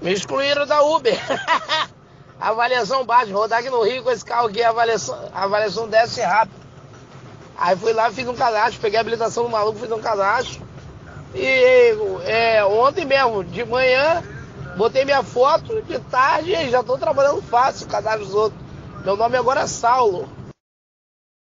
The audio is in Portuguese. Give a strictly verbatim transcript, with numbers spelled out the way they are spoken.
Me excluíram da Uber. A avaliação baixa, rodar aqui no Rio com esse carro aqui, a avaliação, a avaliação desce rápido. Aí fui lá, fiz um cadastro, peguei a habilitação do maluco, fiz um cadastro. E é, ontem mesmo, de manhã, botei minha foto, de tarde, já tô trabalhando fácil, cadastro dos outros. Meu nome agora é Saulo.